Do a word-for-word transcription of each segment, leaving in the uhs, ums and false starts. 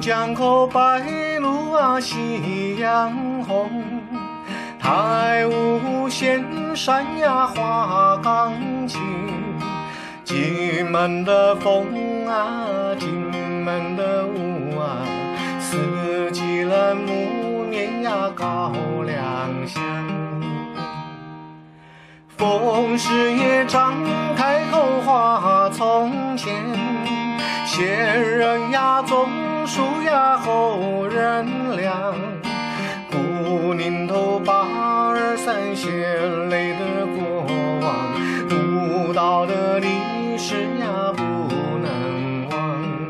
江口白鹭啊夕阳红，太武仙山呀花岗青。金门的风啊，金门的雾啊，四季人母年呀高粱香。风时也张开口话从前，先人呀种树呀后人粮。古宁头八二三血泪的过往，舞蹈的历史呀不能忘。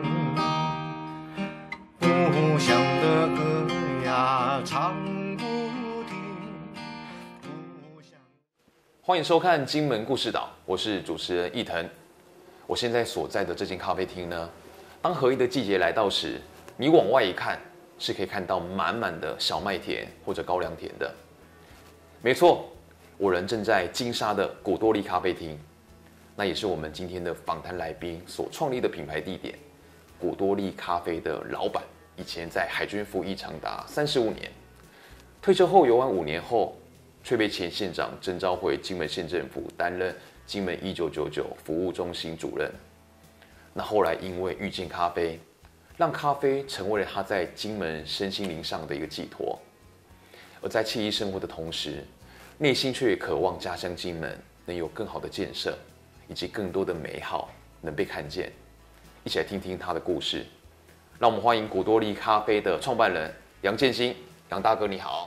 故乡的歌呀唱不停。故乡欢迎收看《金门故事岛》，我是主持人义腾。我现在所在的这间咖啡厅呢，当合一的季节来到时，你往外一看，是可以看到满满的小麦田或者高粱田的。没错，我人正在金沙的果多利咖啡厅，那也是我们今天的访谈来宾所创立的品牌地点。果多利咖啡的老板以前在海军服役长达三十五年，退休后游玩五年后，却被前县长征召回金门县政府担任金门一九九九服务中心主任。那后来因为遇见咖啡，让咖啡成为了他在金门身心灵上的一个寄托。而在惬意生活的同时，内心却也渴望家乡金门能有更好的建设，以及更多的美好能被看见。一起来听听他的故事。让我们欢迎果多利咖啡的创办人杨建新，杨大哥你好。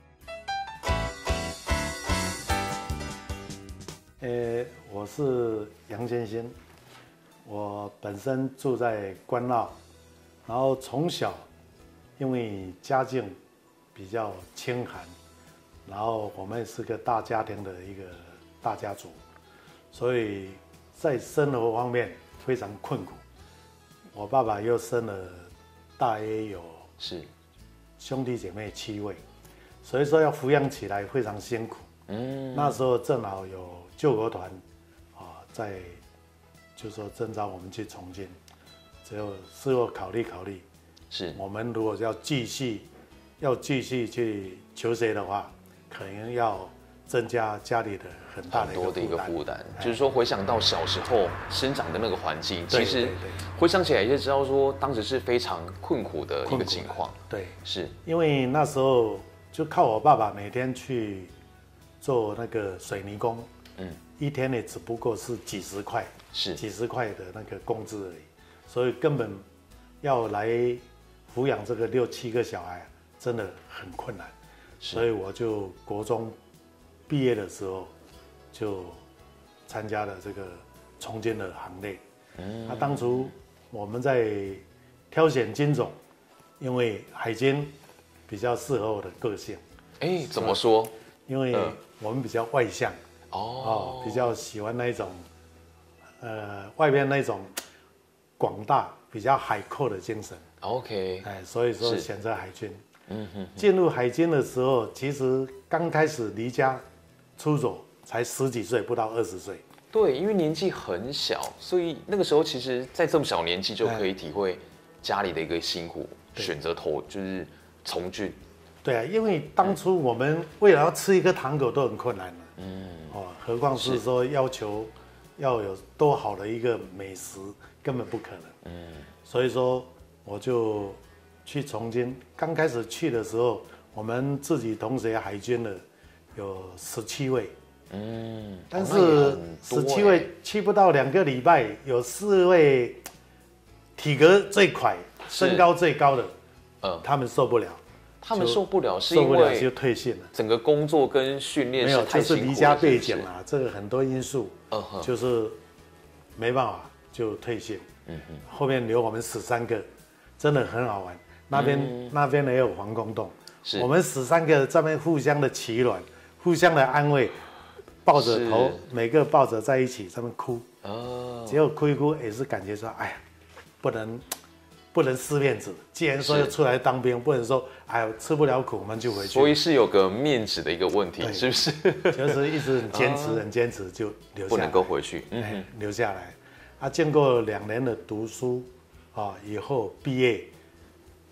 呃，我是杨建新，我本身住在关澳，然后从小因为家境比较清寒，然后我们是个大家庭的一个大家族，所以在生活方面非常困苦。我爸爸又生了大约有是兄弟姐妹七位，所以说要抚养起来非常辛苦。嗯，那时候正好有救国团啊，在就说征召我们去重庆，只有事后考虑考虑， 是我们如果要继续要继续去求学的话，可能要增加家里的很大的很多的一个负担。 哎就是说回想到小时候生长的那个环境，其实对对对回想起来也就知道说当时是非常困苦的一个困苦的情况。 对， 是因为那时候就靠我爸爸每天去做那个水泥工， 嗯， 一天也只不过是几十块， 是几十块的那个工资而已，所以根本要来抚养这个六七个小孩，真的很困难。所以我就国中毕业的时候，就参加了这个重建的行列。嗯，那、啊、当初我们在挑选军种，因为海军比较适合我的个性。 哎，怎么说？ 因为我们比较外向， 哦哦，比较喜欢那一种，呃，外面那种广大、比较海阔的精神。 OK， 哎，所以说是选择海军。 嗯哼， 进入海军的时候，其实刚开始离家出走才十几岁，不到二十岁。 对，因为年纪很小，所以那个时候其实，在这么小年纪就可以体会家里的一个辛苦，选择投就是从军。 对啊，因为当初我们为了要吃一颗糖果都很困难了，嗯，哦，何况是说要求要有多好的一个美食，根本不可能，嗯，所以说我就去从军。刚开始去的时候，我们自己同学海军的有十七位，嗯，但是十七位去不到两个礼拜，有四位体格最快、身高最高的，嗯，他们受不了。 他们受不了，是因为就退训了。 整个工作跟训练没有， 太辛苦了， 就是离家背景啊，这个很多因素， 嗯哼， 就是没办法就退训。嗯哼，后面留我们十三个，真的很好玩。那边、嗯、那边也有防空洞，我们十三个这边互相的取暖，互相的安慰，抱着头，每个抱着在一起，这边哭。哦，结果哭一哭也是感觉说，哎呀，不能。不能失面子，既然说要出来当兵，不能说哎呦吃不了苦我们就回去。 所以是有个面子的一个问题，是不是？ 就是一直很坚持，很坚持就留下来， 不能够回去， 嗯、哎，留下来。啊，经过两年的读书啊，以后毕业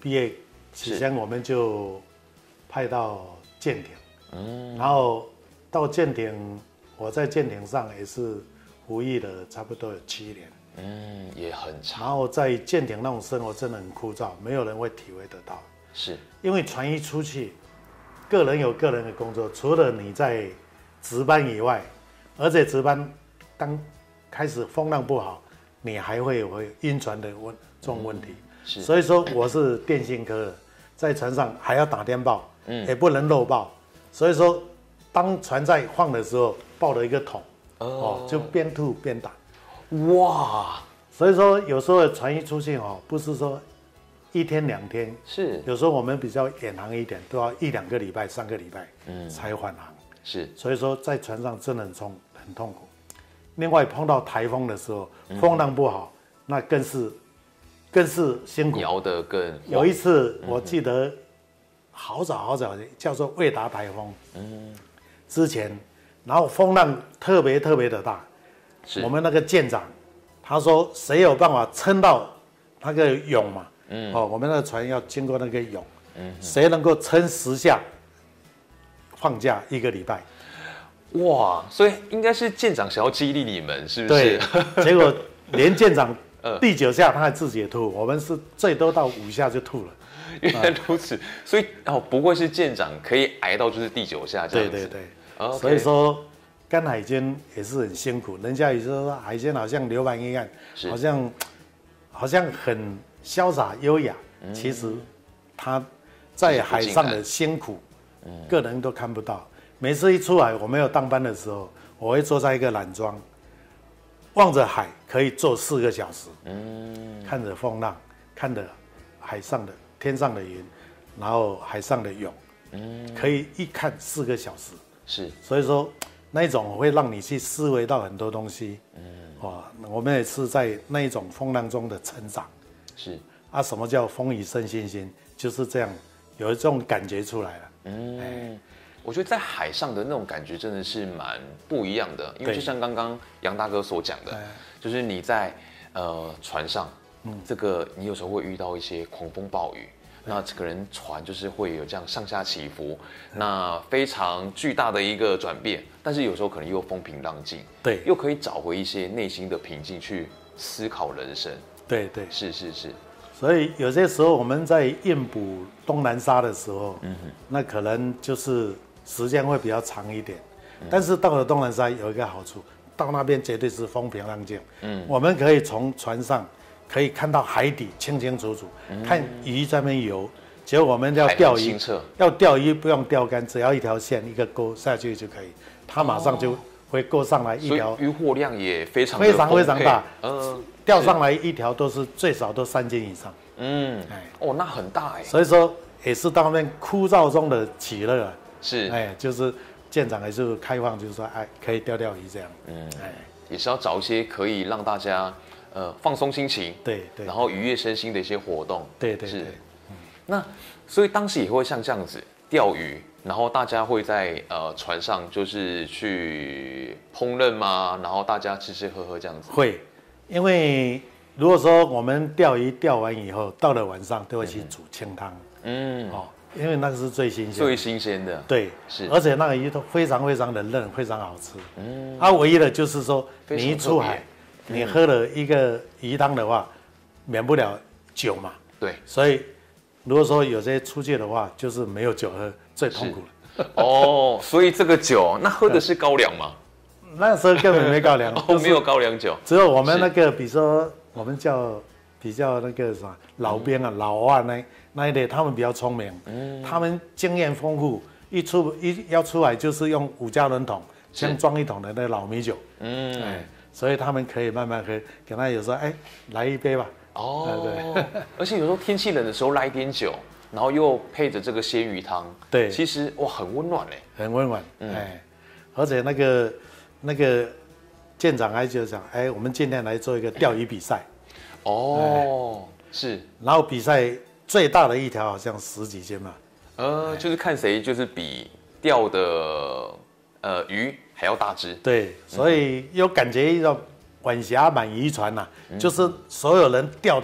毕业期间我们就派到舰艇，嗯，然后到舰艇，我在舰艇上也是服役了差不多有七年， 嗯，也很长。 然后在舰艇那种生活真的很枯燥，没有人会体会得到。 是， 因为船一出去，个人有个人的工作，除了你在值班以外，而且值班当开始风浪不好，你还会有晕船的问这种问题。嗯、是，所以说我是电信科的，在船上还要打电报，嗯，也不能漏报，所以说当船在晃的时候，抱了一个桶。哦，就边吐边打， 哇！ 所以说有时候船一出去哦，不是说一天两天， 是有时候我们比较远航一点，都要一两个礼拜、三个礼拜，嗯，才返航。 是， 所以说在船上真的很痛很痛苦。另外碰到台风的时候，风浪不好，嗯、那更是更是辛苦， 摇得更。 有一次我记得好早好早，叫做魏达台风，嗯，之前。然后风浪特别特别的大，我们那个舰长他说谁有办法撑到那个涌嘛，嗯，哦，我们那个船要经过那个涌，嗯，谁能够撑十下，放假一个礼拜， 哇，所以应该是舰长想要激励你们，是不是？ 对，结果连舰长第九下他还自己也吐，我们是最多到五下就吐了。 原来如此，所以哦，不愧是舰长可以挨到就是第九下这样子， 对对对。Okay. 所以说，干海军也是很辛苦。人家也说海军好像流氓一样，好像好像很潇洒优雅。嗯、其实他在海上的辛苦，嗯、个人都看不到。每次一出来，我没有当班的时候，我会坐在一个缆桩，望着海，可以坐四个小时，嗯、看着风浪，看着海上的天上的云，然后海上的涌，嗯、可以一看四个小时。 是， 所以说那一种会让你去思维到很多东西，嗯，哇，我们也是在那一种风浪中的成长， 是啊，什么叫风雨生信心，就是这样，有一种感觉出来了， 嗯，哎、我觉得在海上的那种感觉真的是蛮不一样的，因为就像刚刚杨大哥所讲的，就是你在呃船上，嗯，这个你有时候会遇到一些狂风暴雨。那这个人船就是会有这样上下起伏，那非常巨大的一个转变，但是有时候可能又风平浪静， 对， 又可以找回一些内心的平静去思考人生， 对对， 是是是。 所以有些时候我们在应捕东南沙的时候，嗯哼，那可能就是时间会比较长一点，嗯、但是到了东南沙有一个好处，到那边绝对是风平浪静，嗯，我们可以从船上。可以看到海底清清楚楚，嗯、看鱼在那边游。结果我们要钓鱼，要钓鱼不用钓竿，只要一条线一个钩下去就可以，它马上就会钩上来一条。 渔获量也非常非常非常大，呃，钓上来一条都是最少都三斤以上。 嗯，哎，哦，那很大哎。 所以说也是到那边枯燥中的喜乐。 是， 哎，就是舰长也是开放，就是说哎可以钓钓鱼这样。嗯， 哎，也是要找一些可以让大家。呃，放松心情， 对对， 然后愉悦身心的一些活动， 对对是。 嗯、 那所以当时也会像这样子钓鱼，然后大家会在呃船上就是去烹饪吗？然后大家吃吃喝喝这样子。 会，因为如果说我们钓鱼钓完以后，到了晚上都会去煮清汤，嗯，哦，因为那个是最新鲜、 最新鲜的， 对，是，而且那个鱼都非常非常的嫩，非常好吃。嗯，它唯一的就是说，你一出海。你喝了一个鱼汤的话，免不了酒嘛。 对， 所以如果说有些出去的话，就是没有酒喝，最痛苦了。 哦，所以这个酒，那喝的是高粱吗？ 那时候根本没高粱， 哦，没有高粱酒， 只有我们那个，比如说我们叫比较那个什么老兵啊、嗯、老外那那一类，他们比较聪明，嗯，他们经验丰富，一出一要出来就是用五加仑桶，先装一桶的那个老米酒，嗯，哎。所以他们可以慢慢喝，给他有时候哎来一杯吧。 哦，对，而且有时候天气冷的时候来一点酒，然后又配着这个鲜鱼汤， 对， 其实哇很温暖哎， 很温暖，嗯、哎，而且那个那个舰长还就讲，哎，我们今天来做一个钓鱼比赛。 哦，哎、是， 然后比赛最大的一条好像十几斤嘛。 呃，哎、就是看谁就是比钓的呃鱼。还要大只， 对，所以有感觉一种晚霞满渔船呐、啊，嗯、就是所有人钓的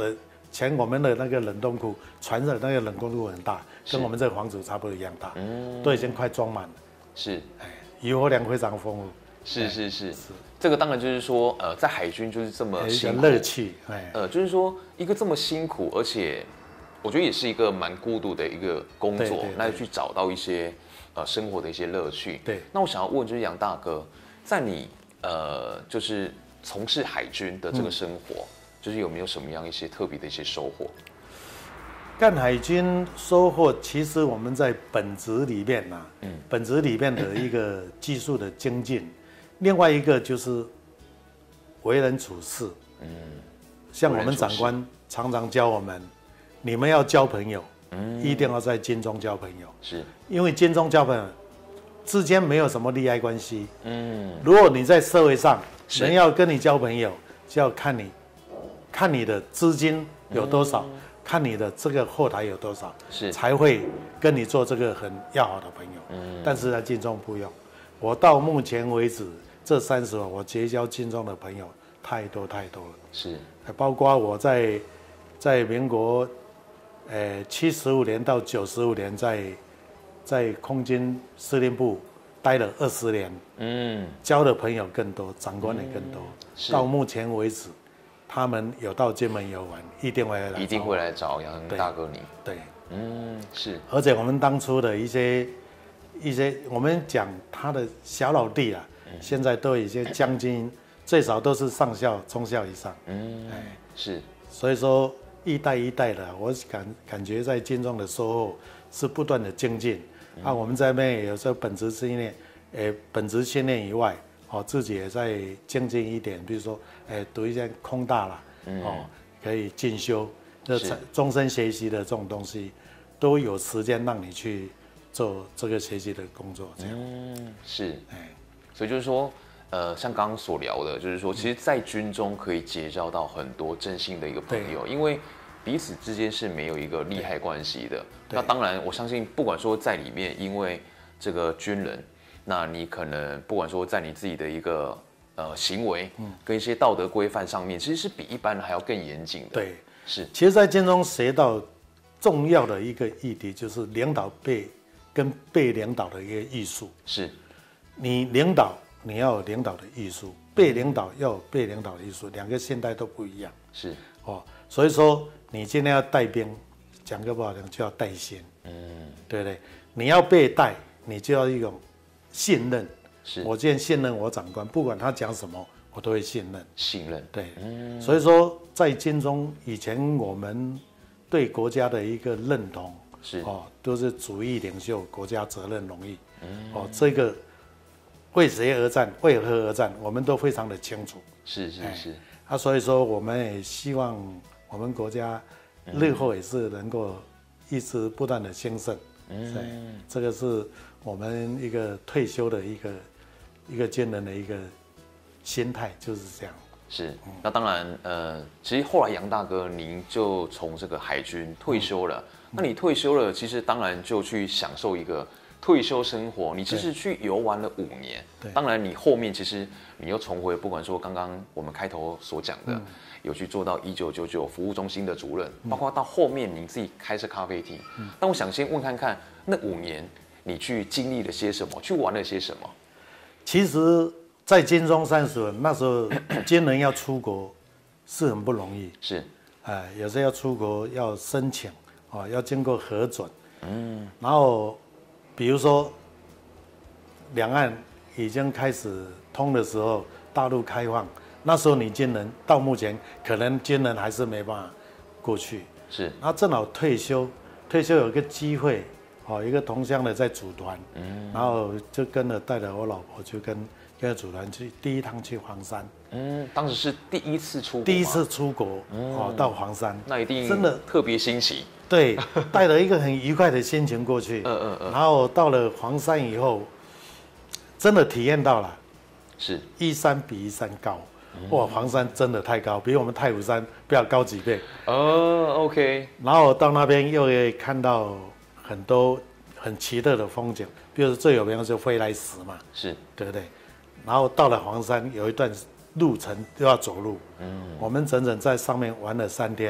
前我们的那个冷冻库，船的那个冷冻库很大，跟我们这个房子差不多一样大，嗯，都已经快装满了。 是， 哎，渔获量非常丰富。 是是是，这个当然就是说，呃，在海军就是这么辛苦， 乐趣，哎， 呃，就是说一个这么辛苦，而且我觉得也是一个蛮孤独的一个工作， 对对对那去找到一些呃生活的一些乐趣。 对， 那我想要问就是杨大哥，在你呃就是从事海军的这个生活，嗯、就是有没有什么样一些特别的一些收获？ 干海军收获，其实我们在本职里面呐、啊，嗯，本职里面的一个技术的精进，另外一个就是为人处事，嗯，像我们长官常常教我们，你们要交朋友，嗯，一定要在军中交朋友， 是因为军中交朋友之间没有什么利害关系，嗯，如果你在社会上人要跟你交朋友，就要看你看你的资金有多少。嗯，看你的这个后台有多少， 是才会跟你做这个很要好的朋友。嗯，但是在军中不用。我到目前为止这三十年，我结交军中的朋友太多太多了。 是， 包括我在在民国，呃七十五年到九十五年在在空军司令部待了二十年，嗯，交的朋友更多，长官也更多。嗯、到目前为止。他们有到金门游玩，一定会来， 一定会来找杨大哥你。 对， 嗯，是。 而且我们当初的一些一些，我们讲他的小老弟啊，嗯、现在都有一些将军，最少都是上校、中校以上。嗯，哎， 是。 所以说一代一代的，我感感觉在军中的收获是不断的精进。嗯、啊，我们在那边有时候本职训练，诶，本职训练以外。哦，自己也在精进一点，比如说，哎，读一些空大啦，嗯、哦，可以进修，这终身学习的这种东西，都有时间让你去做这个学习的工作，这样。 嗯，是，哎，所以就是说，呃，像刚刚所聊的，就是说，其实，在军中可以结交到很多真心的一个朋友，因为彼此之间是没有一个利害关系的。那当然，我相信，不管说在里面，因为这个军人。那你可能不管说在你自己的一个呃行为，嗯，跟一些道德规范上面，其实是比一般人还要更严谨的。 对， 是。 其实，在军中学到重要的一个议题，就是领导被跟被领导的一个艺术。 是， 你领导你要有领导的艺术，被领导要有被领导的艺术，两个现代都不一样。 是， 哦，所以说你今天要带兵，讲个不好听，就要带先，嗯，对不对？你要被带，你就要一种。信任， 是我今天信任我长官，不管他讲什么，我都会信任。 信任， 对，嗯、所以说在军中，以前我们对国家的一个认同是哦，都是主义领袖，国家责任荣誉，嗯、哦，这个为谁而战，为何而战，我们都非常的清楚。 是是是， 啊，所以说我们也希望我们国家日后也是能够一直不断的兴盛。嗯，对，这个是。我们一个退休的一个一个军人的一个心态就是这样。 是，那当然，呃，其实后来杨大哥您就从这个海军退休了。嗯、那你退休了，其实当然就去享受一个退休生活。你其实去游玩了五年， 对， 当然你后面其实你又重回，不管说刚刚我们开头所讲的，嗯、有去做到一九九九服务中心的主任，嗯、包括到后面您自己开设咖啡厅。嗯、但我想先问看看，那五年。你去经历了些什么？去玩了些什么？ 其实，在军中三十年，那时候军人要出国是很不容易。 是， 哎，有时候要出国要申请，哦，要经过核准。嗯。然后，比如说，两岸已经开始通的时候，大陆开放，那时候你军人到目前可能军人还是没办法过去。 是。 然后正好退休，退休有一个机会。哦，一个同乡的在组团，嗯，然后就跟着带着我老婆，就跟跟着组团去第一趟去黄山， 嗯，当时是第一次出国， 第一次出国，嗯、哦，到黄山， 那一定真的特别新奇， 对，带着一个很愉快的心情过去，嗯嗯嗯，然后到了黄山以后，真的体验到了， 是一山比一山高，哇，黄山真的太高，比我们太武山不要高几倍， 哦 ，OK， 然后到那边又可以看到。很多很奇特的风景，比如说最有名的就是飞来石嘛， 是对不对？然后到了黄山，有一段路程都要走路，嗯，我们整整在上面玩了三天，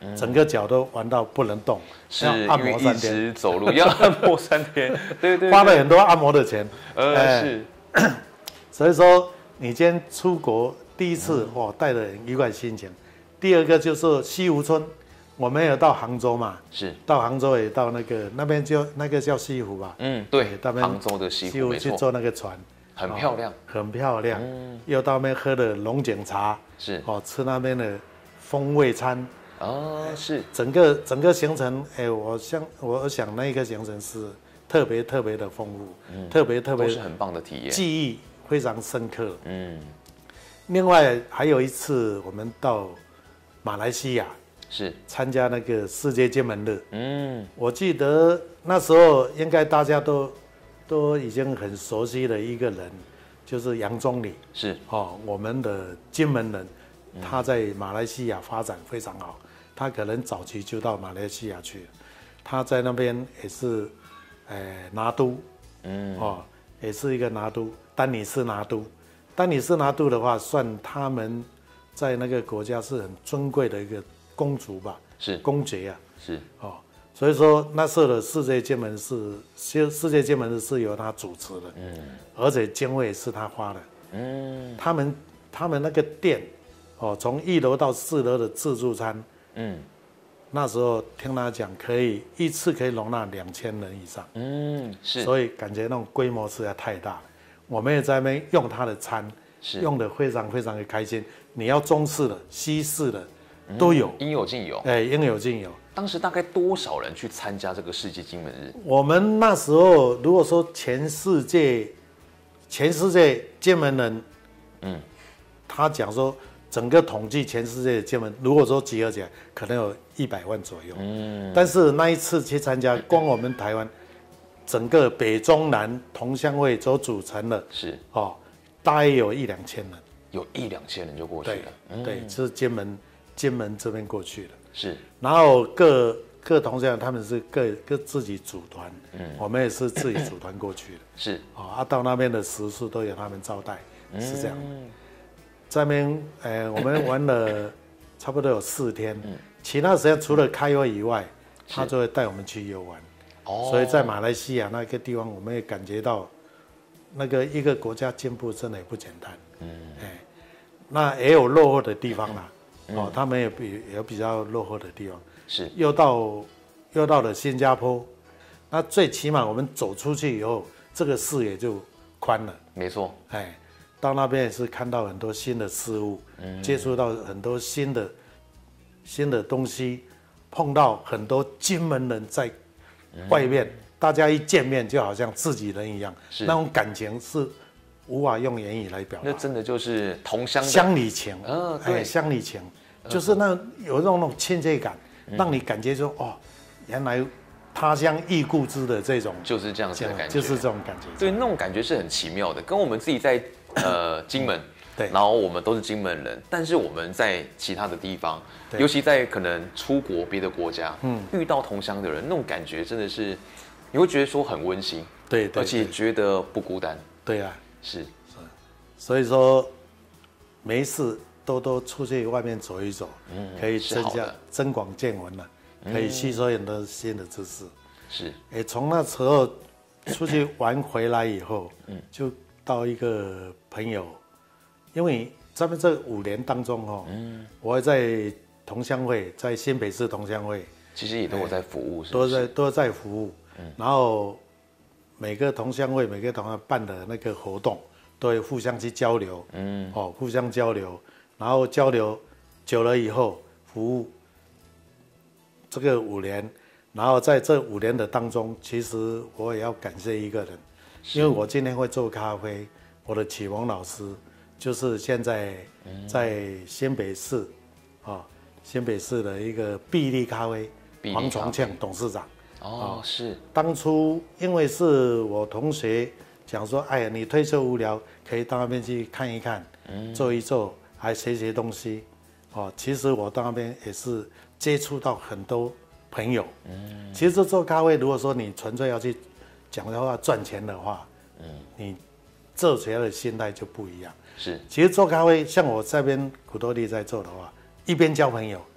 整个脚都玩到不能动， 是要按摩三一天， 直走路要按摩三天，对 对, 对， 花了很多按摩的钱。 呃、 哎是， 所以说你今天出国第一次，哇，带着很愉快心情。第二个就是西湖村，我们有到杭州嘛， 是到杭州也到那个那边就那个叫西湖吧， 嗯，对， 那边杭州的西湖西湖去没错， 坐那个船， 很漂亮， 哦很漂亮。 嗯又到那边喝的龙井茶， 是哦，吃那边的风味餐， 哦，是整个整个行程，哎，我想我想那个行程是特别特别的丰富，特别特别都是很棒的体验， 记忆非常深刻。 嗯， 另外还有一次，我们到马来西亚是， 参加那个世界金门日， 嗯， 我记得那时候应该大家都都已经很熟悉的一个人，就是杨宗理， 是， 哦，我们的金门人，他在马来西亚发展非常好，他可能早期就到马来西亚去了，他在那边也是，呃，拿督， 嗯， 哦，也是一个拿督，丹尼斯拿督，丹尼斯拿督的话，算他们在那个国家是很尊贵的一个公族吧， 是公爵啊， 是， 哦，所以说那时候的世界金门是世世界金门日是由他主持的，嗯，而且经费是他花的， 嗯他们他们那个店，哦，从一楼到四楼的自助餐， 嗯那时候听他讲，可以一次可以容纳两千人以上， 嗯，是， 所以感觉那种规模实在太大了。我们也在那边用他的餐， 是用的非常非常的开心。你要中式的、西式的都有， 应有尽有。 哎，应有尽有。 当时大概多少人去参加这个世界金门日？ 我们那时候如果说全世界，全世界金门人， 嗯， 他讲说整个统计全世界的金门，如果说集合起来，可能有一百万左右。嗯，但是那一次去参加，光我们台湾整个北中南同乡会所组成的， 是哦，大概有一两千人。 有一两千人就过去对了。嗯对，是金门金门这边过去的。 是然后各各同乡他们是各各自己组团，嗯，我们也是自己组团过去的。 是哦，啊，到那边的食宿都有他们招待，是这样。在那边，呃，我们玩了差不多有四天，其他时间除了开会以外，他就会带我们去游玩。 哦， 所以在马来西亚那个地方，我们也感觉到，那个一个国家进步真的也不简单。嗯，哎，那也有落后的地方啦。哦，他们也比也有比较落后的地方。 是又到又到了新加坡，那最起码我们走出去以后，这个视野就宽了。 没错。 哎，到那边也是看到很多新的事物，嗯、接触到很多新的新的东西，碰到很多金门人在外面，嗯、大家一见面就好像自己人一样，那种感情是无法用言语来表达。 那真的就是同乡的乡里情， 嗯、对， 哎，乡里情，就是那有那种那种亲切感，嗯、让你感觉说哦，原来他乡异故知的这种， 就是这样子的感觉， 就是这种感觉。 对，那种感觉是很奇妙的，跟我们自己在呃金门。 对， 然后我们都是金门人，但是我们在其他的地方，尤其在可能出国别的国家，嗯，遇到同乡的人，那种感觉真的是，你会觉得说很温馨， 对， 而且觉得不孤单。 对啊， 是是， 所以说没事多多出去外面走一走，嗯，可以增加增广见闻了，可以吸收很多新的知识。 是， 哎，从那时候出去玩回来以后，嗯，就到一个朋友。因为咱们这五年当中哦，嗯，我在同乡会，在新北市同乡会， 其实也都有在服务，是都在都在服务，嗯，然后每个同乡会每个同乡办的那个活动，都会互相去交流，嗯，哦，互相交流，然后交流久了以后，服务这个五年，然后在这五年的当中，其实我也要感谢一个人，因为我今天会做咖啡，我的启蒙老师。就是现在在新北市，啊、哦，新北市的一个必利咖啡，黄崇庆董事长。 哦，是。 当初因为是我同学讲说，哎呀，你退休无聊，可以到那边去看一看，嗯、做一做，还学学东西。哦，其实我到那边也是接触到很多朋友。嗯。其实做咖啡，如果说你纯粹要去讲的话，赚钱的话，嗯，你做起来的心态就不一样。 是， 其实做咖啡，像我这边苦多利在做的话，一边交朋友，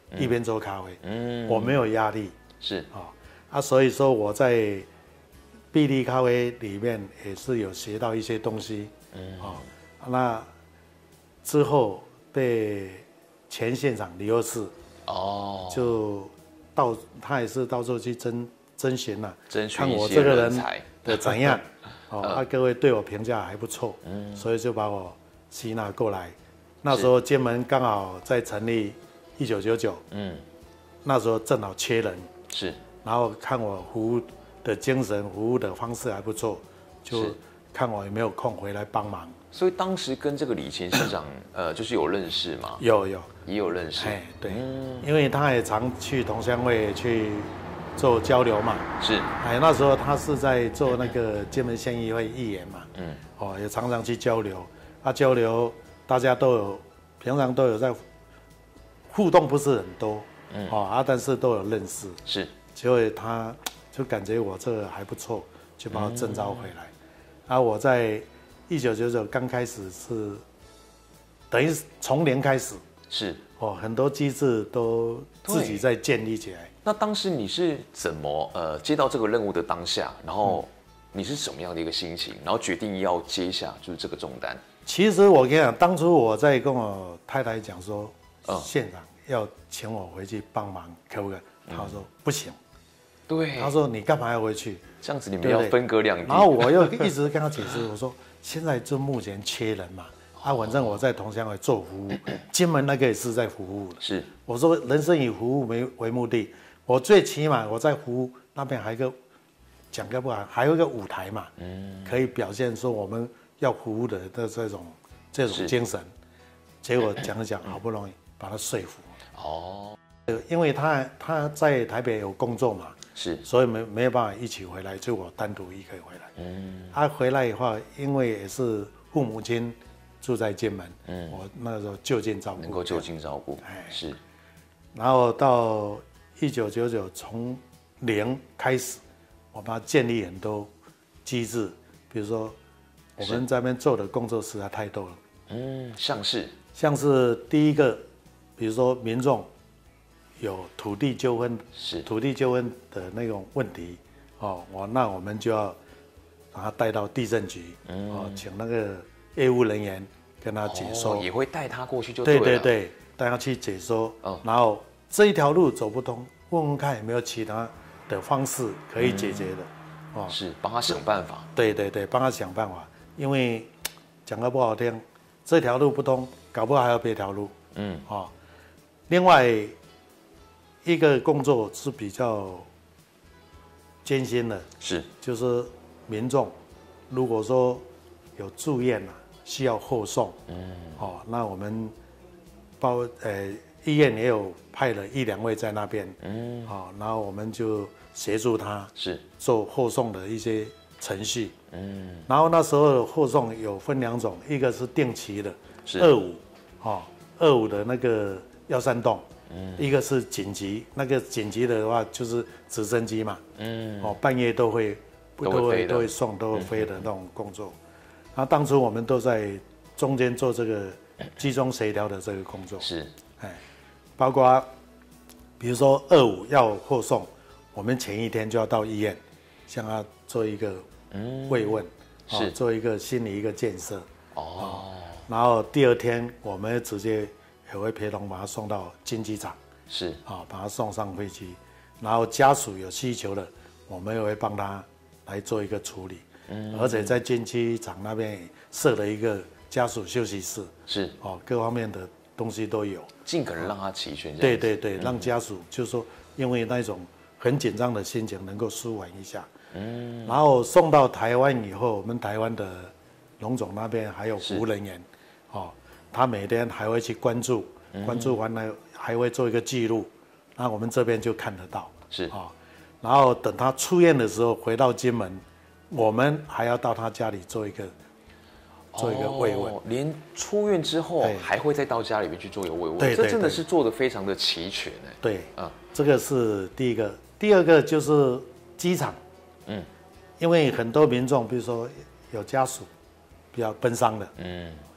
一边做咖啡， 嗯， 我没有压力是啊啊，所以说我在碧丽咖啡里面也是有学到一些东西，嗯啊，那之后被前县长李幼士哦， 就到他也是到处去征征询了， 争取看我一些这个人人才的怎样，哦，啊各位对我评价还不错，嗯，所以就把我吸纳过来。那时候金门刚好在成立一九九九， 嗯， 那时候正好缺人， 是然后看我服务的精神、服务的方式还不错，就是看我有没有空回来帮忙。 所以当时跟这个李前县长，呃，就是有认识吗？ 有有， 也有认识。 哎，对， 嗯因为他也常去同乡会去做交流嘛。 是， 哎，那时候他是在做那个金门县议会议员嘛， 嗯， 哦，也常常去交流。啊，交流大家都有，平常都有在互动，不是很多，嗯，哦啊，但是都有认识。 是， 结果他就感觉我这个还不错，就把我征召回来。啊，我在一九九九刚开始是等于从零开始， 是哦，很多机制都自己在建立起来。 那当时你是怎么呃接到这个任务的当下，然后你是什么样的一个心情，然后决定要接下就是这个重担？ 其实我跟你讲，当初我在跟我太太讲说， 嗯县长要请我回去帮忙，可不可以？他说不行， 对， 他说你干嘛要回去？ 这样子你们对不对要分隔两地。 然后我又一直跟他解释，我说现在就目前缺人嘛，啊，反正我在同乡会做服务，金门那个也是在服务的。 是， 我说人生以服务为为目的，我最起码我在服务那边还有一个讲个不好，还有一个舞台嘛，嗯，可以表现说我们要服务的的这种这种精神。结果讲一讲，好不容易把他说服。 哦， 呃因为他他在台北有工作嘛， 是， 所以没没有办法一起回来，就我单独一个回来。嗯，他回来以后，因为也是父母亲住在金门，嗯，我那时候就近照顾， 能够就近照顾， 哎是， 然后到一九九九从零开始，我们要建立很多机制，比如说我们在那边做的工作实在太多了， 嗯，像是像是第一个，比如说民众有土地纠纷， 是土地纠纷的那种问题，哦，我那我们就要把他带到地震局，嗯、哦，请那个业务人员跟他解说， 哦也会带他过去就对了。 对对，带他去解说， 嗯然后这一条路走不通，问问看有没有其他的方式可以解决的，哦， 是帮他想办法。 对对对，帮他想办法，因为讲个不好听，这条路不通，搞不好还有别条路， 嗯， 哦，另外一个工作是比较艰辛的， 是就是民众如果说有住院啊，需要后送，嗯，哦，那我们包呃医院也有派了一两位在那边，嗯，好、哦，然后我们就协助他是做后送的一些程序，嗯，然后那时候的后送有分两种，一个是定期的， 是二五，哦，二五的那个幺三栋，嗯，一个是紧急，那个紧急的话就是直升机嘛，嗯，哦，半夜都会都会飞的都会送都会飞的那种工作，然后当初我们都在中间做这个集中协调的这个工作， 是， 哎，包括比如说二五要后送，我们前一天就要到医院，向他做一个慰问， 嗯是哦做一个心理一个建设， 哦， 然后第二天我们直接也会陪同把他送到经机场， 是啊，把他送上飞机，然后家属有需求的，我们也会帮他来做一个处理，嗯，而且在经机场那边也设了一个家属休息室， 是， 哦，各方面的东西都有， 尽可能让他齐全。 对对对，让家属就是说，因为那种很紧张的心情能够舒缓一下。嗯，然后送到台湾以后，我们台湾的龙总那边还有服务人员，哦，他每天还会去关注，关注完了还会做一个记录，那我们这边就看得到。 是啊，然后等他出院的时候回到金门，我们还要到他家里做一个做一个慰问。 哦连出院之后对还会再到家里面去做一个慰问， 对对这真的对是做的非常的齐全哎。 对， 嗯这个是第一个。第二个就是机场， 嗯， 因为很多民众，比如说有家属比较奔丧的， 嗯，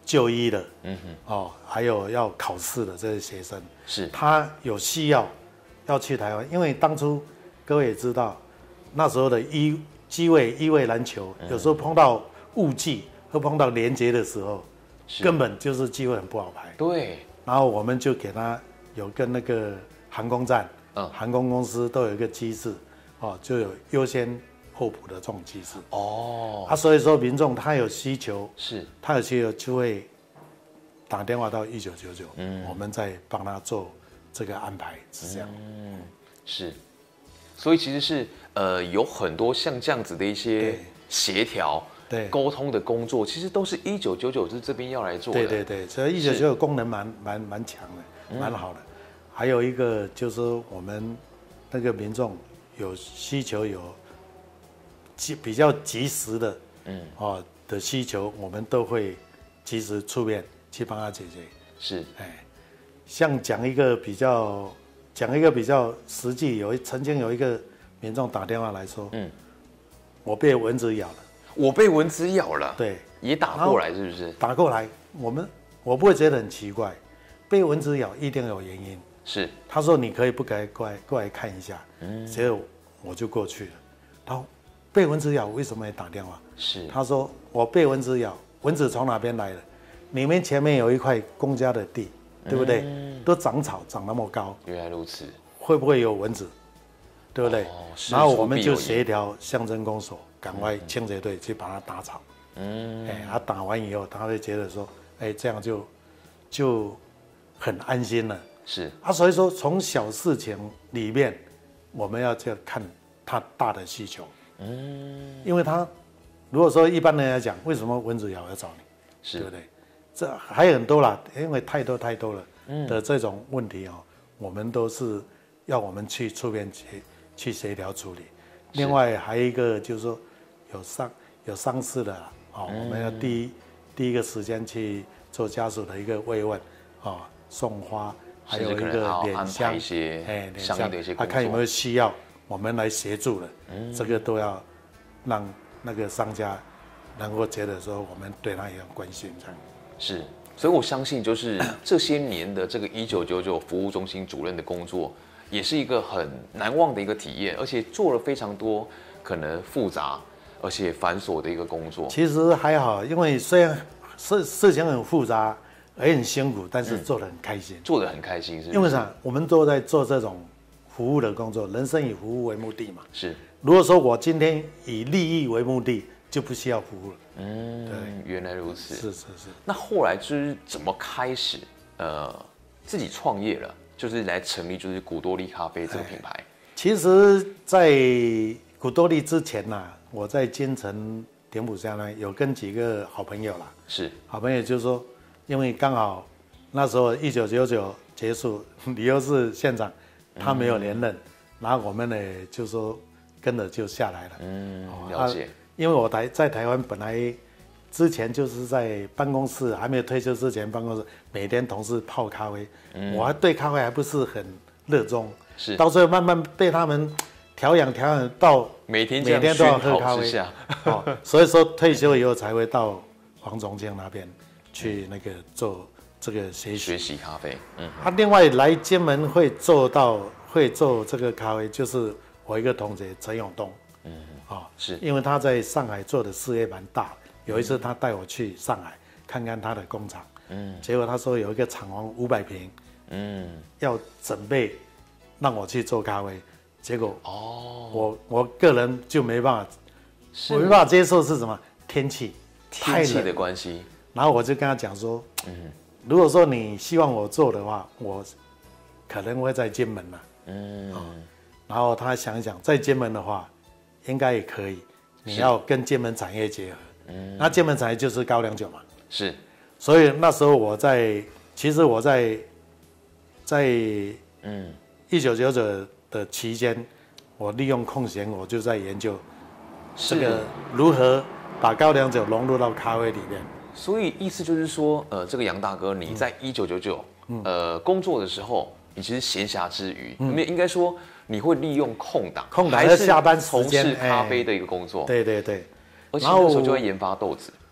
就医的，嗯哼，哦，还有要考试的这些学生， 是他有需要要去台湾，因为当初各位也知道，那时候的医机位医卫篮球，嗯、有时候碰到误记或碰到连接的时候，根本就是机会很不好排。 对， 然后我们就给他有跟那个航空站、嗯、航空公司都有一个机制，哦，就有优先候补的这种机制。哦，啊，所以说民众他有需求， 是， 他有需求就会打电话到一九九九，嗯，我们再帮他做这个安排，是这样。 嗯，是，所以其实是呃有很多像这样子的一些协调。对，沟通的工作其实都是一九九九是这边要来做的。 对对对，所以一九九九功能蛮蛮蛮强的，蛮好的。嗯、还有一个就是我们那个民众有需求有及比较及时的，嗯，哦的需求，我们都会及时出面去帮他解决。 是， 哎，像讲一个比较讲一个比较实际，有曾经有一个民众打电话来说，嗯，我被蚊子咬了。 我被蚊子咬了， 对， 也打过来是不是？ 打过来，我们我不会觉得很奇怪，被蚊子咬一定有原因。 是， 他说你可以不可以过来过来看一下？嗯，结果我就过去了。他说被蚊子咬为什么也打电话？ 是， 他说我被蚊子咬，蚊子从哪边来的？你们前面有一块公家的地，对不对？嗯、都长草长那么高， 原来如此， 会不会有蚊子？对不对？哦、然后我们就协调乡镇公所。赶快清洁队去把它打草，嗯，哎，他打完以后，他会觉得说，哎，这样就就很安心了。 是啊，所以说从小事情里面，我们要去看他大的需求，嗯，因为他如果说一般人来讲，为什么蚊子咬要找你， 是对不对？这还有很多啦，因为太多太多了的这种问题哦，我们都是要我们去出面去去协调处理。另外还有一个就是说。有伤有伤势的啊、哦，嗯、我们要第一第一个时间去做家属的一个慰问，啊、哦，送花，还有一个脸香， 哎，脸香， 他看有没有需要，我们来协助的，嗯、这个都要让那个商家能够觉得说我们对他也很关心，这样。 是，所以我相信就是这些年的这个一九九九服务中心主任的工作，也是一个很难忘的一个体验，而且做了非常多可能复杂。而且繁琐的一个工作， 其实还好，因为虽然事事情很复杂，也很辛苦，但是做得很开心，嗯、 做得很开心是不是？ 因为啥？我们都在做这种服务的工作，人生以服务为目的嘛。 是。 如果说我今天以利益为目的，就不需要服务了。 嗯，对，原来如此。 是是是。 那后来就是怎么开始呃自己创业了？就是来成立就是古多利咖啡这个品牌。 其实，在古多利之前呐、啊。我在金城田埔乡呢，有跟几个好朋友啦， 是好朋友，就是说，因为刚好那时候一九九九结束，你又是县长，他没有连任，嗯、然后我们呢就说跟着就下来了。 嗯，了解。 啊、因为我台在台湾本来之前就是在办公室还没有退休之前，办公室每天同事泡咖啡，嗯、我还对咖啡还不是很热衷， 是到最后慢慢被他们。调养调养到每天每天都要喝咖啡，哦，所以说退休以后才会到黄总监那边去那个做这个学习学习咖啡。嗯， 他、啊、另外来金门会做到会做这个咖啡，就是我一个同学陈永东，嗯，啊、哦， 是因为他在上海做的事业蛮大，有一次他带我去上海看看他的工厂，嗯，结果他说有一个厂房五百平，嗯，要准备让我去做咖啡。结果哦，我我个人就没办法，我没办法接受是什么天气， 天气的关系。 然后我就跟他讲说，嗯，如果说你希望我做的话，我可能会在金门嘛，嗯、哦，然后他想一想，在金门的话，应该也可以，你要跟金门产业结合，嗯，那金门产业就是高粱酒嘛， 是， 所以那时候我在，其实我在，在嗯一九九九。的期间，我利用空闲，我就在研究这个如何把高粱酒融入到咖啡里面。 所以意思就是说，呃，这个杨大哥，你在一九九九呃工作的时候，你其实闲暇之余，嗯、应该说你会利用空档， 空档还是下班时间从事咖啡的一个工作。 对对对， 而且那时候就在研发豆子。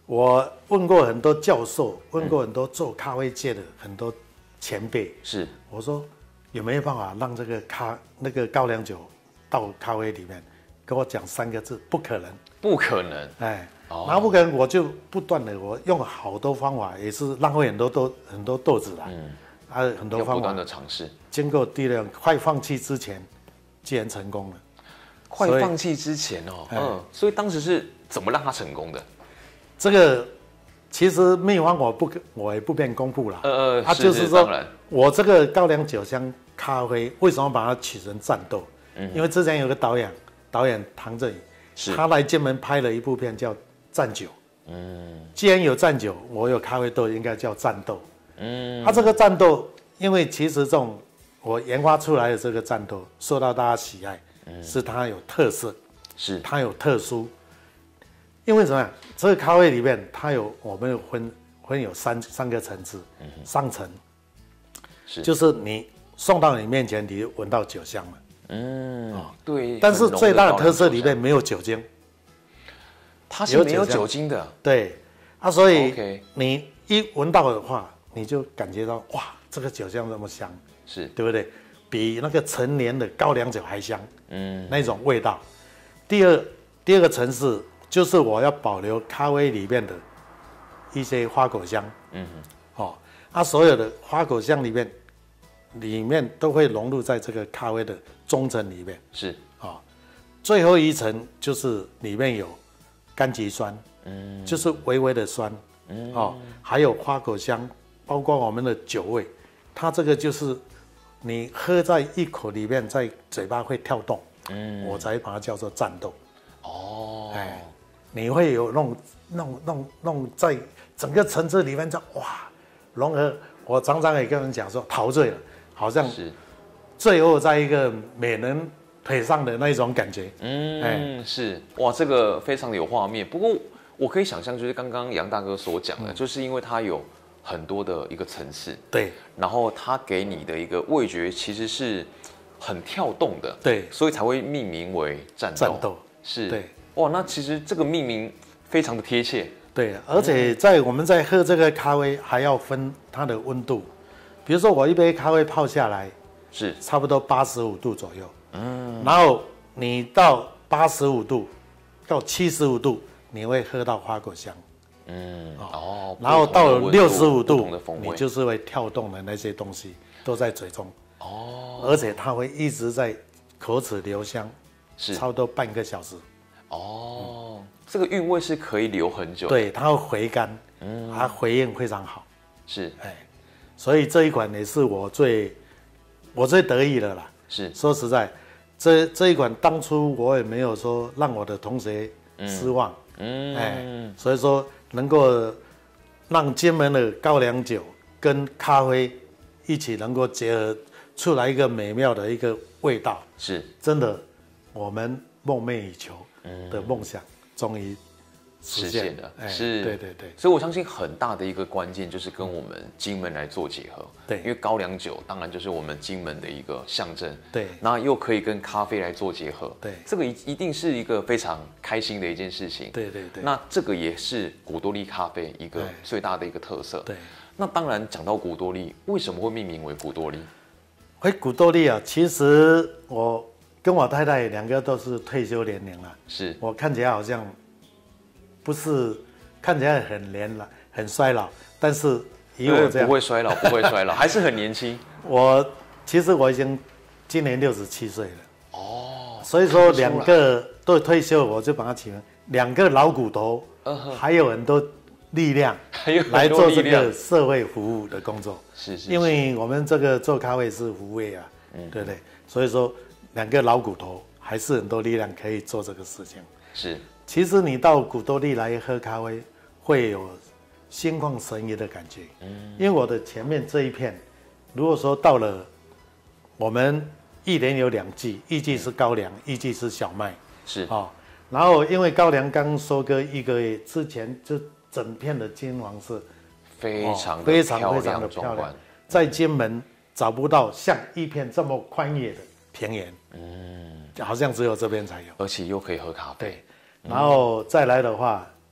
我问过很多教授，问过很多做咖啡界的很多前辈， 是， 我说有没有办法让这个咖那个高粱酒到咖啡里面？跟我讲三个字，不可能， 不可能， 哎， 哦然后不可能，我就不断的我用好多方法，也是浪费很多豆很多豆子啦，嗯，啊很多方法， 要不断的尝试， 经过第二快放弃之前，竟然成功了。 快放弃之前哦，嗯，所以当时是怎么让它成功的？ 这个其实秘方我不我也不便公布了， 呃呃， 啊， 是就是说当然我这个高粱酒香咖啡为什么把它取成战斗？嗯，因为之前有个导演，导演唐振宇，他来金门拍了一部片叫《战酒》。嗯，既然有战酒，我有咖啡豆，应该叫战斗。嗯，他这个战斗，因为其实这种我研发出来的这个战斗受到大家喜爱，嗯、是它有特色， 是它有特殊。因为什么呀？这个咖啡里面它有我们有分分有三三个层次，嗯、上层是就是你送到你面前，你就闻到酒香了。嗯，哦、 对。 但是最大的特色里面没有酒精。 它是没有酒精的， 对，啊，所以你一闻到的话，你就感觉到哇，这个酒香那么香， 是对不对？比那个陈年的高粱酒还香，嗯，那种味道。第二，第二个层次就是我要保留咖啡里面的一些花果香，嗯哼，哦，啊，所有的花果香里面，里面都会融入在这个咖啡的中层里面， 是， 哦，最后一层就是里面有柑橘酸，嗯，就是微微的酸，嗯，哦，还有花果香，包括我们的酒味，它这个就是你喝在一口里面，在嘴巴会跳动，嗯，我才把它叫做战斗。哦，哎，你会有那种那种那种那种在整个层次里面这哇融合。我常常也跟人讲说陶醉了，好像是最后在一个美人腿上的那种感觉。 嗯，哎，是哇，这个非常的有画面。不过我可以想象，就是刚刚杨大哥所讲的，嗯、就是因为它有很多的一个层次， 对， 然后它给你的一个味觉其实是很跳动的， 对， 所以才会命名为战斗。 战斗是， 对， 哇，那其实这个命名非常的贴切。 对，而且在我们在喝这个咖啡还要分它的温度，比如说我一杯咖啡泡下来是差不多八十五度左右，嗯，然后你到八十五度到七十五度，你会喝到花果香，嗯，哦，然后到了六十五度，你就是会跳动的那些东西都在嘴中，哦，而且它会一直在口齿留香，是差不多半个小时， 哦。嗯，这个韵味是可以留很久的， 对，它会回甘，嗯，它回应非常好， 是， 哎，所以这一款也是我最我最得意的啦。 是， 说实在，这这一款当初我也没有说让我的同学失望，嗯，哎，所以说能够让金门的高粱酒跟咖啡一起能够结合出来一个美妙的一个味道， 是真的，我们梦寐以求的梦想。嗯，终于实现了， 哎、 是， 对对对， 所以我相信很大的一个关键就是跟我们金门来做结合， 对， 因为高粱酒当然就是我们金门的一个象征， 对， 那又可以跟咖啡来做结合， 对， 这个一一定是一个非常开心的一件事情， 对对对， 那这个也是古多利咖啡一个最大的一个特色， 对， 那当然讲到古多利，为什么会命名为古多利？ 哎，古多利啊，其实我跟我太太两个都是退休年龄了， 是我看起来好像不是看起来很年老、很衰老，但是以我这样不会衰老，不会衰老，还是很年轻。 我其实我已经今年六十七岁了，哦，所以说两个都退休，我就把它起名两个老骨头，呃、还有很多力量， 还有来做这个社会服务的工作。 是是， 因为我们这个做咖啡是服务业啊，嗯，对不对？所以说两个老骨头还是很多力量可以做这个事情。 是， 其实你到古多利来喝咖啡，会有心旷神怡的感觉。嗯，因为我的前面这一片，如果说到了我们一年有两季，一季是高粱，一季是小麦。 是哦，然后因为高粱刚收割一个月之前，就整片的金黄色。 非常非常非常的漂亮，在金门找不到像一片这么宽野的平原，嗯，好像只有这边才有， 而且又可以喝咖啡。 对，然后再来的话，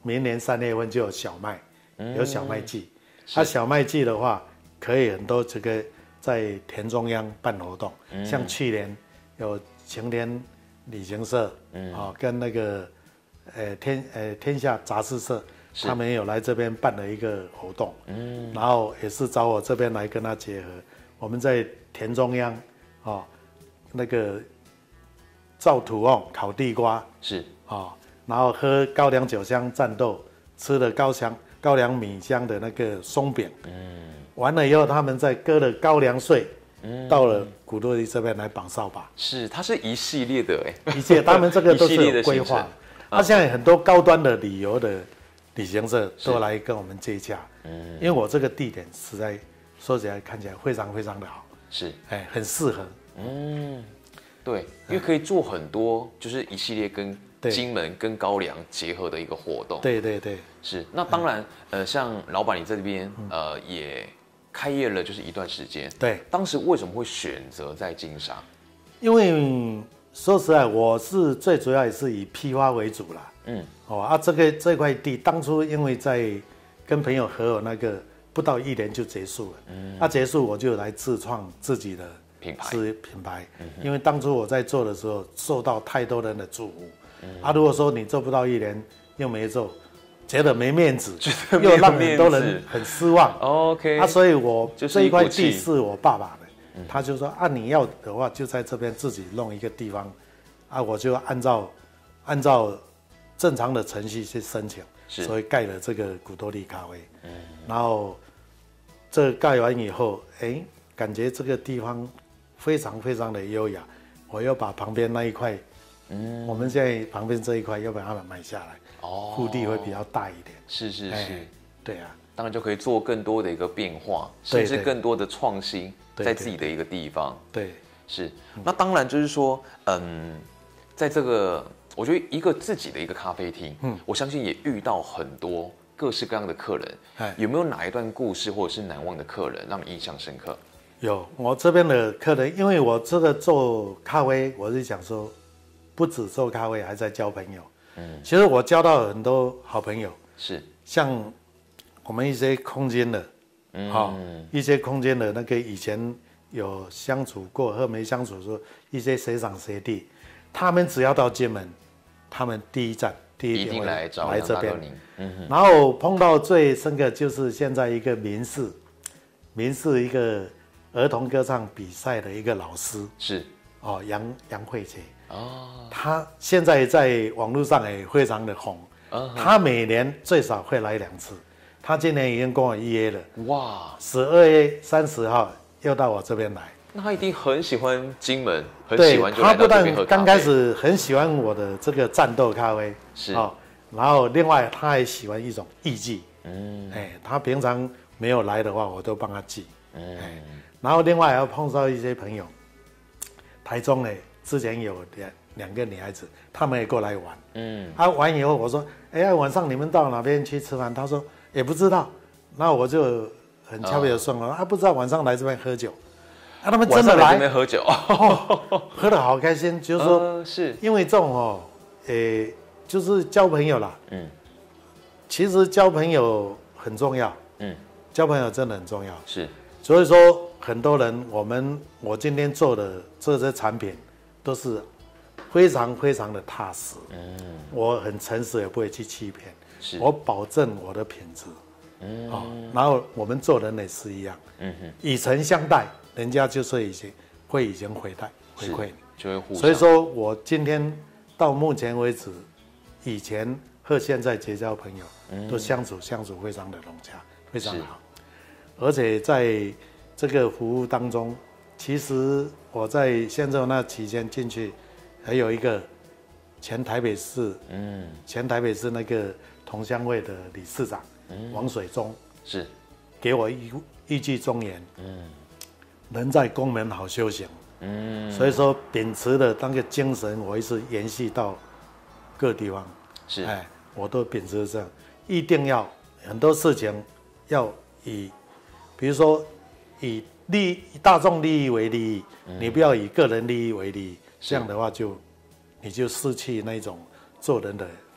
明年三月份就有小麦，嗯、有小麦季。它、啊、小麦季的话，可以很多这个在田中央办活动，嗯、像去年有晴天旅行社，嗯，哦，跟那个呃天呃天下杂志社，他们有来这边办了一个活动，嗯，然后也是找我这边来跟他结合，我们在田中央，哦，那个造土瓮、烤地瓜， 是啊、哦，然后喝高粱酒香战斗，吃了高香高粱米香的那个松饼，嗯，完了以后他们再割了高粱穗，嗯，到了古多利这边来绑扫把， 是，它是一系列的哎， 一系列他们这个都是有规划，那、啊、现在很多高端的旅游的旅行社都来跟我们接洽，嗯，因为我这个地点实在说起来看起来非常非常的好， 是， 哎，很适合， 嗯。对，因为可以做很多，就是一系列跟金门跟高粱结合的一个活动。 对对对， 是。那当然，呃，像老板你在这边，呃，也开业了，就是一段时间。 对。 当时为什么会选择在金沙？ 因为说实在，我是最主要也是以批发为主啦。嗯。哦啊，这个这块地当初因为在跟朋友合伙那个不到一年就结束了。嗯。啊，结束我就来自创自己的。 品牌是品牌，嗯、因为当初我在做的时候受到太多人的祝福，嗯、啊，如果说你做不到一年又没做，觉得没面子，又让很多人很失望。 OK， 啊，所以我这一块地是我爸爸的，嗯、他就说啊，你要的话就在这边自己弄一个地方，啊，我就按照按照正常的程序去申请，所以盖了这个古多利咖啡，嗯、然后这盖完以后，哎，感觉这个地方非常非常的优雅，我又把旁边那一块，嗯，我们现在旁边这一块又把它买下来，哦，腹地会比较大一点。 是是是，哎、 对啊， 当然就可以做更多的一个变化，甚至更多的创新，在自己的一个地方。 对， 是。那当然就是说，嗯，在这个我觉得一个自己的一个咖啡厅，嗯，我相信也遇到很多各式各样的客人。哎，有没有哪一段故事或者是难忘的客人让你印象深刻？ 有，我这边的客人，因为我这个做咖啡，我是想说，不止做咖啡，还在交朋友。嗯，其实我交到很多好朋友， 是像我们一些空间的，嗯，好，一些空间的那个以前有相处过和没相处过一些学长学弟，他们只要到金门，他们第一站第一点来找来这边， 嗯， 然后碰到最深刻就是现在一个民视，民视一个儿童歌唱比赛的一个老师是哦，杨杨慧杰哦， 他现在在网络上也非常的红，哦、他每年最少会来两次，他今年已经跟我预约了，哇，十二月三十号又到我这边来， 那他一定很喜欢金门，很喜欢就来到这边喝咖啡。 他不但刚开始很喜欢我的这个战斗咖啡， 是哦，然后另外他还喜欢一种艺妓，嗯，哎，他平常没有来的话，我都帮他寄，嗯。哎然后另外还要碰到一些朋友，台中呢之前有两两个女孩子，她们也过来玩，嗯，啊玩以后我说，哎呀晚上你们到哪边去吃饭？她说也不知道，那我就很俏皮的说了，哦、啊不知道晚上来这边喝酒，啊他们真的来这边喝酒， 哦、喝得好开心，就是说， 呃、是因为这种哦，诶就是交朋友啦，嗯，其实交朋友很重要，嗯，交朋友真的很重要， 是。 所以说，很多人，我们我今天做的这些产品，都是非常非常的踏实。嗯，我很诚实，也不会去欺骗。是，我保证我的品质。嗯，哦，然后我们做人也是一样。嗯哼，以诚相待，人家就是已经会已经回带回馈你， 就会互相。 所以说我今天到目前为止，以前和现在结交朋友，嗯、都相处相处非常的融洽，非常的好。而且在这个服务当中，其实我在县政府那期间进去，还有一个前台北市，嗯，前台北市那个同乡会的理事长，嗯，王水忠是给我一一句忠言，嗯，人在宫门好修行，嗯，所以说秉持的那个精神，我一直延续到各地方， 是， 哎，我都秉持这样，一定要很多事情要以。比如说，以利益大众利益为利益，嗯、你不要以个人利益为利益，这样的话就你就失去那种做人的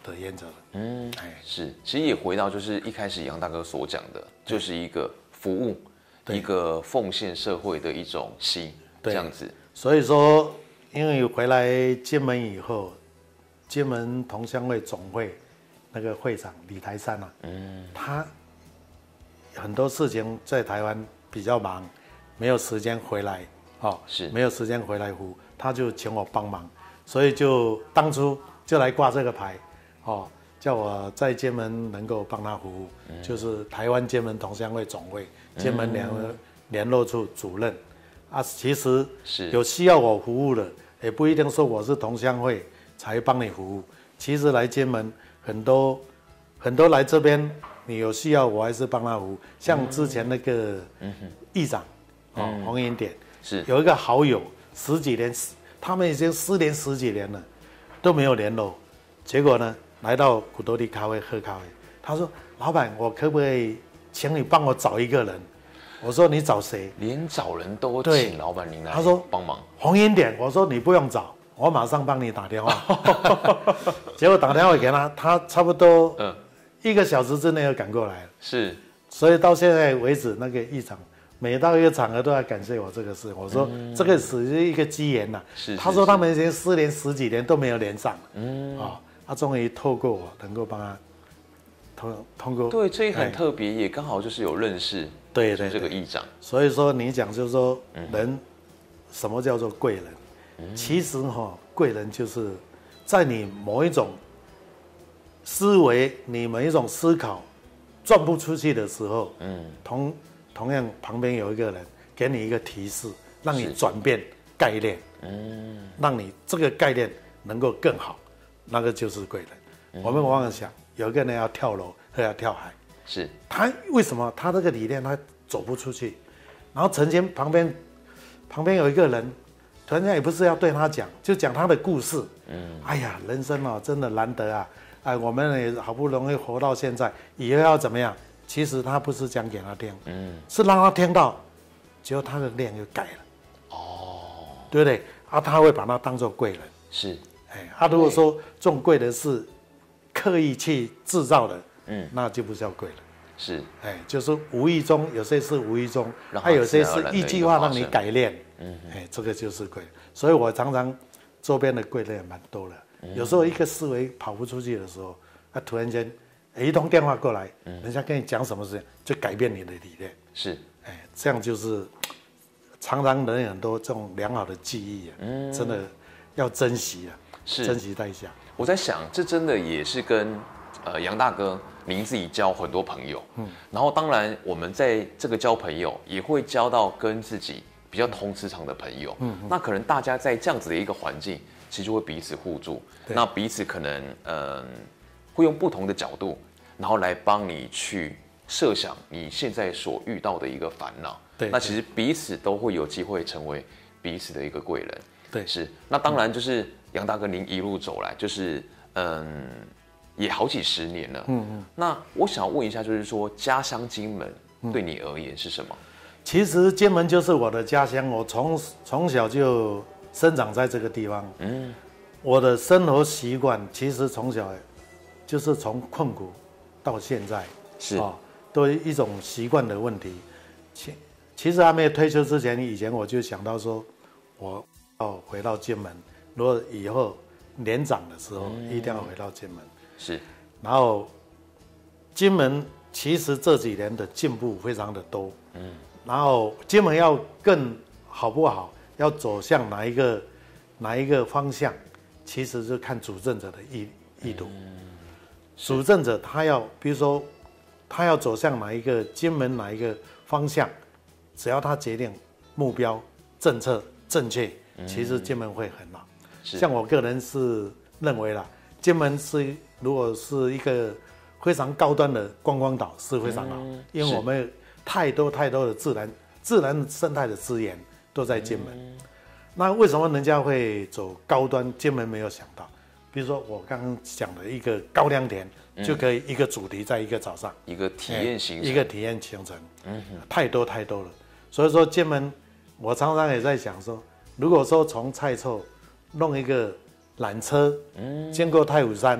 的原则了。 嗯，是，其实也回到就是一开始杨大哥所讲的，就是一个服务，一个奉献社会的一种心，这样子。 所以说，因为回来金门以后，金门同乡会总会那个会长李台山啊，嗯，他很多事情在台湾比较忙，没有时间回来，哦，是没有时间回来服务，他就请我帮忙，所以就当初就来挂这个牌，哦，叫我在金门能够帮他服务，嗯、就是台湾金门同乡会总会金门联联络处主任，啊，其实是有需要我服务的，也不一定说我是同乡会才帮你服务，其实来金门很多很多来这边。你有需要，我还是帮他服务。像之前那个议长，嗯、哦，洪英典是有一个好友，十几年，他们已经失联十几年了，都没有联络。结果呢，来到古多利咖啡喝咖啡，他说：“老板，我可不可以请你帮我找一个人？”我说：“你找谁？” 连找人都请老板您来， 他说帮忙。 洪英典，我说你不用找，我马上帮你打电话。结果打电话给他，他差不多嗯。一个小时之内就赶过来了，是，所以到现在为止，那个议长每到一个场合都要感谢我这个事。我说、嗯、这个属于一个机缘呐。是，他说他们已经失联十几年都没有连上，嗯，啊、哦，他终于透过我能够帮他通通过。 对，这也很特别，也刚好就是有认识， 对对， 这个议长。 所以说你讲就是说人、嗯、什么叫做贵人？嗯、其实哈、哦，贵人就是在你某一种。思维，你们一种思考转不出去的时候，嗯，同同样旁边有一个人给你一个提示，让你转变概念，嗯，让你这个概念能够更好，那个就是贵人。嗯、我们往往想，有一个人要跳楼或要跳海，是他为什么他这个理念他走不出去？然后曾经旁边旁边有一个人，突然间也不是要对他讲，就讲他的故事，嗯，哎呀，人生哦真的难得啊。哎，我们也好不容易活到现在，以后要怎么样？其实他不是讲给他听，嗯，是让他听到，结果他的念就改了，哦，对不对？啊，他会把他当作贵人，是，哎，他、啊、如果说这种贵人是刻意去制造的，嗯，那就不叫贵人，是，哎，就是无意中，有些是无意中，还有些是一句话让你改练，嗯，哎，这个就是贵人。所以我常常周边的贵人也蛮多的。有时候一个思维跑不出去的时候，他突然间，一通电话过来，嗯、人家跟你讲什么事情，就改变你的理念。是，哎，这样就是常常人有很多这种良好的记忆啊，嗯、真的要珍惜啊，是珍惜在下。 我在想，这真的也是跟呃杨大哥您自己交很多朋友，嗯，然后当然我们在这个交朋友也会交到跟自己比较同磁场的朋友，嗯，那可能大家在这样子的一个环境。其实就会彼此互助，那彼此可能嗯、呃、会用不同的角度，然后来帮你去设想你现在所遇到的一个烦恼。对，那其实彼此都会有机会成为彼此的一个贵人。对，是。那当然就是杨大哥您一路走来，就是嗯也好几十年了。嗯嗯。那我想要问一下，就是说家乡金门对你而言是什么？嗯、 其实金门就是我的家乡，我从从小就。生长在这个地方，嗯，我的生活习惯其实从小就是从困苦到现在是啊、哦，都一种习惯的问题。其其实还没有退休之前，以前我就想到说，我要回到金门，如果以后年长的时候，嗯、一定要回到金门。是，然后金门其实这几年的进步非常的多，嗯，然后金门要更好不好？要走向哪一个哪一个方向，其实是看主政者的意意图。主政者他要，比如说，他要走向哪一个金门哪一个方向，只要他决定目标、政策正确，其实金门会很好。像我个人是认为啦，金门是如果是一个非常高端的观光岛是非常好，因为我们太多太多的自然自然生态的资源。都在金门，嗯、那为什么人家会走高端？金门没有想到，比如说我刚刚讲的一个高粱田，嗯、就可以一个主题在一个早上， 一个体验行程， 一个体验行程，嗯，太多太多了。所以说金门，我常常也在想说，如果说从蔡厝弄一个缆车，嗯，经过太武山，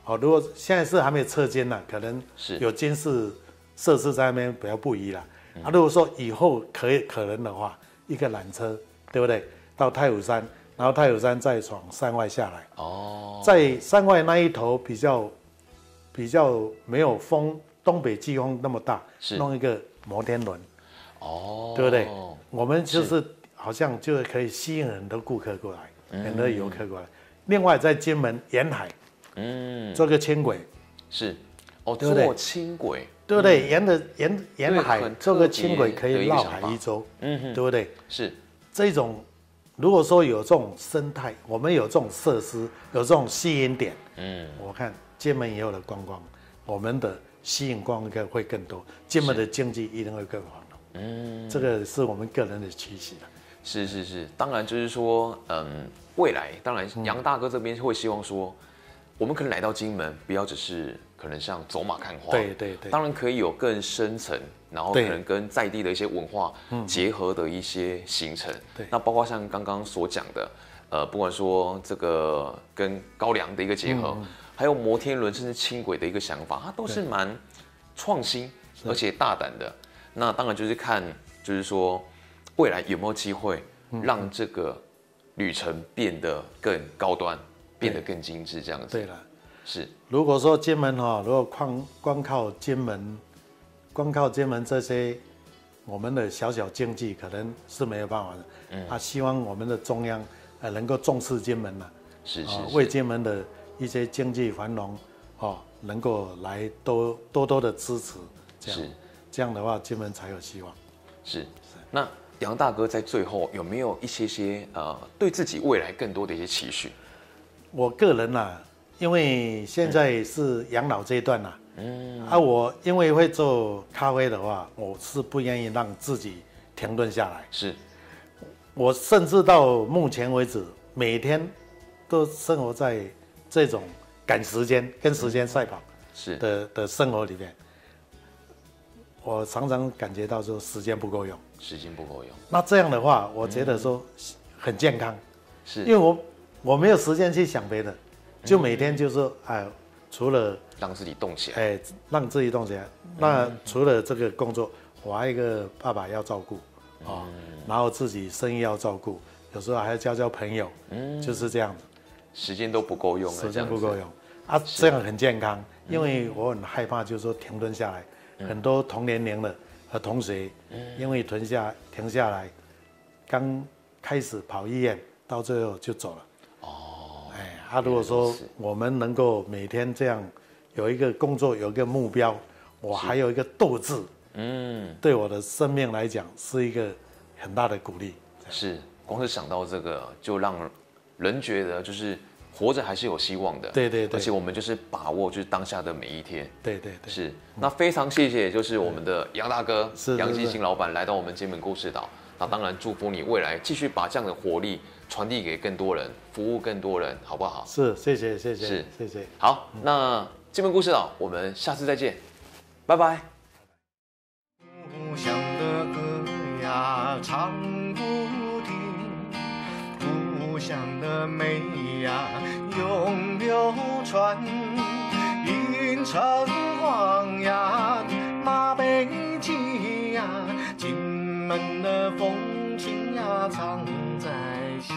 哦，如果现在是还没有测监呢，可能是有监视设施在那边比较不宜啦。嗯、啊，如果说以后可以可能的话，一个缆车，对不对？到太武山，然后太武山再从山外下来。哦，在山外那一头比较比较没有风，东北季风那么大，弄一个摩天轮。哦，对不对？我们就是好像就可以吸引很多顾客过来，嗯、很多游客过来。另外在金门沿海，嗯，做个轻轨。 是，哦，做轻轨。 对不对？沿着沿沿海做个轻轨可以绕海一周，嗯哼，对不对？ 是这种，如果说有这种生态，我们有这种设施，有这种吸引点，嗯，我看金门也有了观光，我们的吸引观光客会更多，金门的经济一定会更繁荣。嗯，这个是我们个人的期许了。 是是是，当然就是说，嗯，未来当然杨大哥这边会希望说，我们可能来到金门，不要只是。可能像走马看花， 对对对， 当然可以有更深层，然后可能跟在地的一些文化结合的一些行程。对，那包括像刚刚所讲的，呃，不管说这个跟高粱的一个结合，嗯、还有摩天轮甚至轻轨的一个想法，它都是蛮创新而且大胆的。那当然就是看，就是说未来有没有机会让这个旅程变得更高端，变得更精致，这样子。 对了。 是， 如果说金门哈，如果光光靠金门，光靠金门这些我们的小小经济，可能是没有办法的。嗯，啊，希望我们的中央呃能够重视金门呐， 是是， 为金门的一些经济繁荣哦，能够来多多多的支持，这样，这样的话金门才有希望。 是，那杨大哥在最后有没有一些些呃对自己未来更多的一些期许？ 我个人呐、啊。因为现在是养老阶段啦、啊，嗯，啊，我因为会做咖啡的话，我是不愿意让自己停顿下来。 是， 我甚至到目前为止，每天都生活在这种赶时间、跟时间赛跑是的的生活里面。我常常感觉到说时间不够用， 时间不够用。 那这样的话，我觉得说很健康， 是因为我我没有时间去想别的。就每天就说，哎，除了让自己动起来， 哎，让自己动起来。那除了这个工作，我还有一个爸爸要照顾，啊、嗯，然后自己生意要照顾，有时候还要交交朋友，嗯，就是这样子。 时间都不够用了， 时间不够用啊，这样很健康。因为我很害怕，就是说停顿下来，嗯、很多同年龄的和同学，嗯、因为停下停下来，刚开始跑医院，到最后就走了。啊，如果说我们能够每天这样有一个工作，有一个目标，我还有一个斗志，嗯，对我的生命来讲是一个很大的鼓励。 是，光是想到这个，就让人觉得就是活着还是有希望的。 对对对， 而且我们就是把握就是当下的每一天。 对对对， 是。那非常谢谢，就是我们的杨大哥，杨基兴老板来到我们金门故事岛。那当然祝福你未来继续把这样的活力传递给更多人，服务更多人，好不好？ 是，谢谢，谢谢， 是， 谢谢。 好，那金门故事岛，我们下次再见，拜拜。 故乡的歌呀唱不停，故乡的美呀永流传，银城隍呀马背脊呀，金门的风情呀藏在心。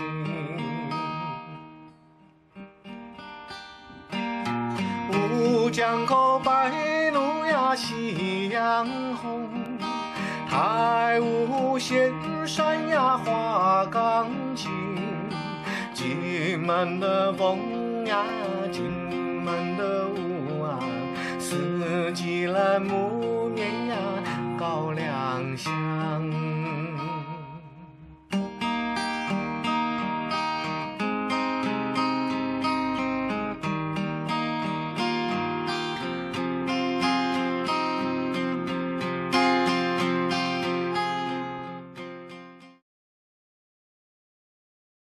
乌江口白鹭呀夕阳红，太武仙山呀花岗青，金门的风呀金门的雾啊，四季兰木棉呀高粱香。